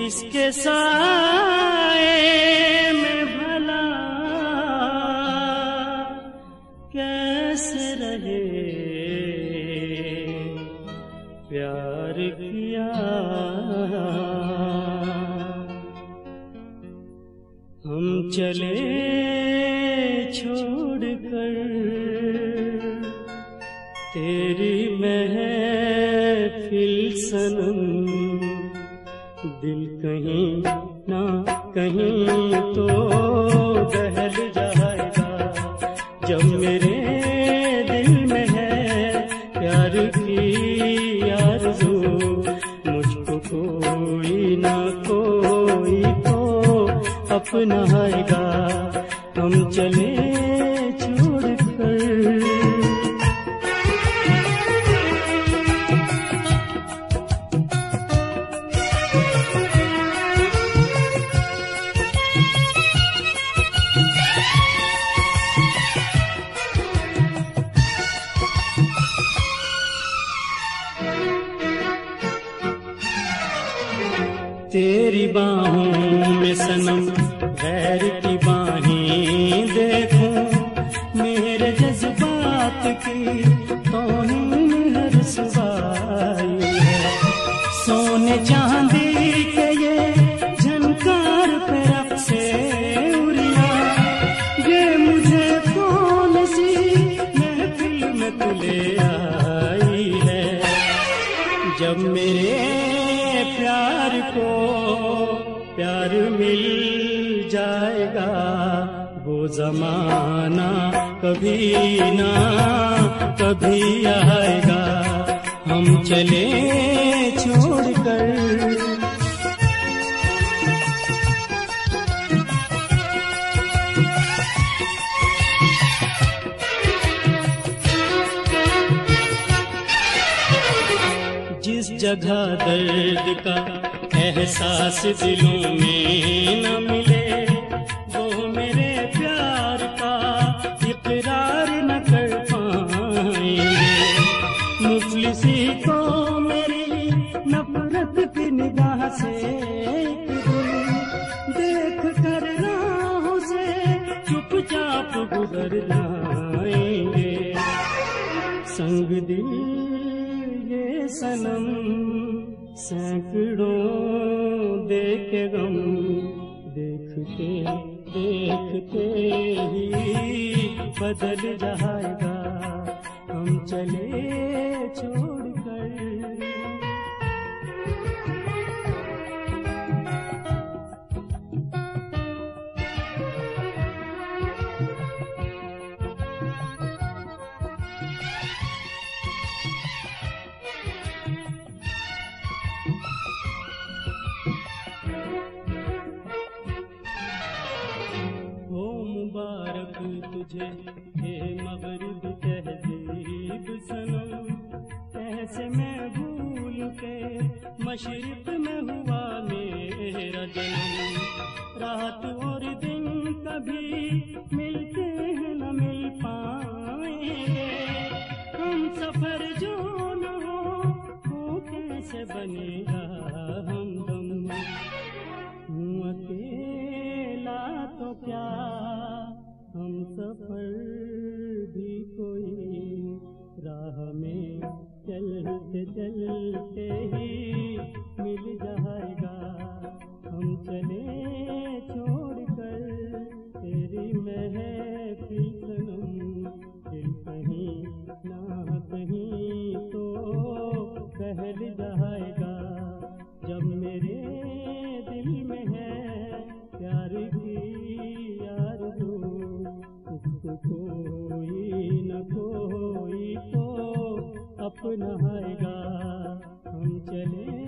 किसके साए में भला कैसे रहे, प्यार किया हम चले छोड़कर तेरी महफिल सनम। दिल कहीं ना कहीं तो दहल जाएगा, जब मेरे दिल में है प्यार की आरज़ू। मुझको कोई ना कोई तो अपनाएगा, हम चले छोड़कर। तेरी बाहों में सनम गैर की बाहें देखूं, मेरे जज्बात की तौहीन हर सुबाई है। सोने चांदी के ये झनकार पे रक्से उड़िया, ये मुझे कौन सी महफिल में तुले आई है। जब मेरे प्यार को प्यार मिल जाएगा, वो जमाना कभी ना कभी आएगा, हम चले छोड़कर। जिस जगह दर्द का एहसास दिलों में न मिले, वो मेरे प्यार का इकरार न कर पाएंगे। मुफलिसी को मेरी नफरत की निगाह से देख कर राहों से चुपचाप गुजर जाएंगे। संग दिल ये सनम सैकड़ों देखे गम, देखते देखते ही बदल जाएगा, हम चले छोड़कर। मुबारक तुझे हे मगरिब तहज़ीब सनम, कैसे मैं भूल के मशरिक़ में हुआ मेरा जन्म। रात और दिन कभी मिलते हैं न मिल पाएंगे, हम सफर जो न हो वो कैसे बनेगा हमदम। हूँ अकेला तो क्या हम सफर भी कोई, राह में चलते चलते ही मिल जाएगा, हम चले छोड़कर तेरी महफिल सनम। दिल कहीं ना कहीं तो बहल जाएगा, जब मेरे दिल में है प्यार की आरज़ू। उसको कोई न कोई तो अपनाएगा, हम चले